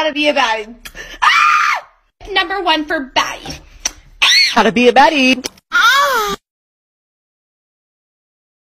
how to be a baddie. Ah! Number 1 for baddie. How to be a baddie.